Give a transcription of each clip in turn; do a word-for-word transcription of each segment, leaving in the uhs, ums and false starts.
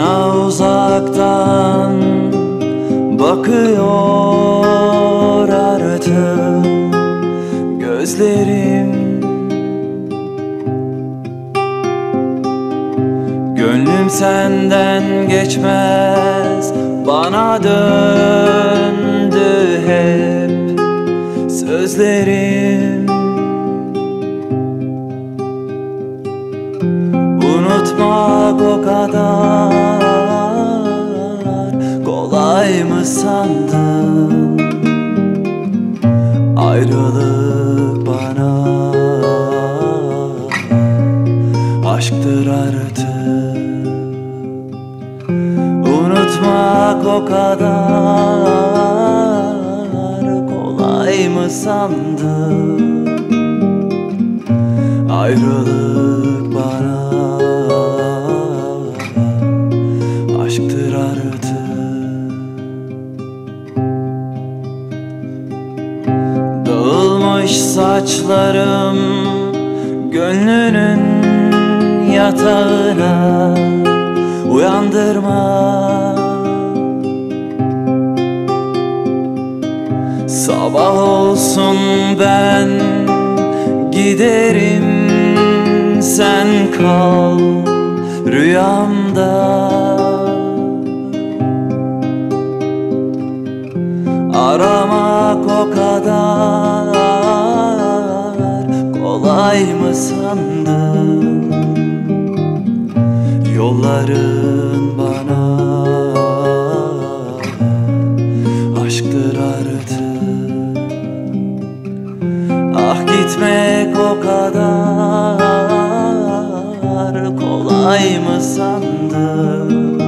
Bana uzaktan bakıyor artık gözlerim. Gönlüm senden geçmez, bana döndü hep sözlerim. Unutmak o kadar kolay mı sandın? Ayrılık bana aşktır artık. Unutmak o kadar kolay mı sandın? Ayrılık bana aşktır artık. Dağılmış saçlarım gönlünün yatağına, uyandırma. Sabah olsun ben giderim, sen kal rüyamda. Aramak o kadar kolay mı sandın? Yolların bana aşktır artık. Ah gitmek o kadar kolay mı sandın?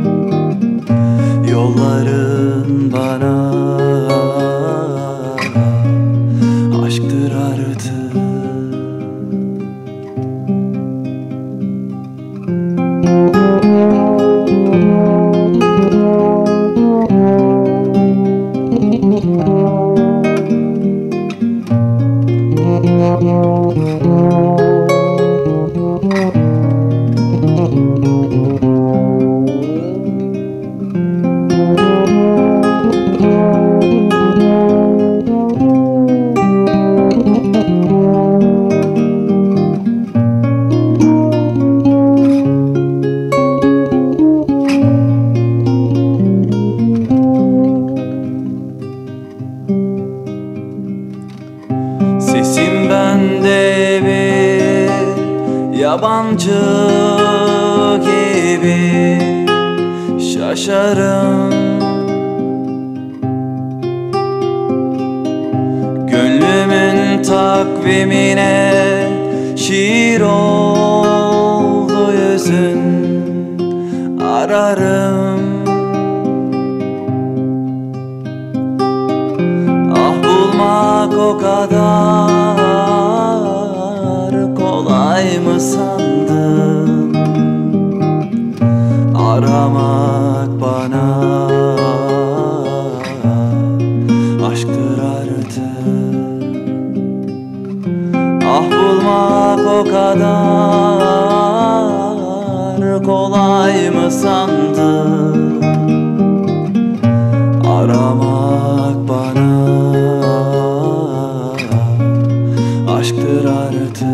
Yolların bana aşktır artık. Sesim bende bir yabancı gibi, şaşarım. Gönlümün takvimine şiir oldu yüzün, ararım. Ah bulmak o kadar kolay mı sandın? Aramak bana aşktır artık. Ah bulmak o kadar kolay mı sandın? Aramak bana aşktır artık.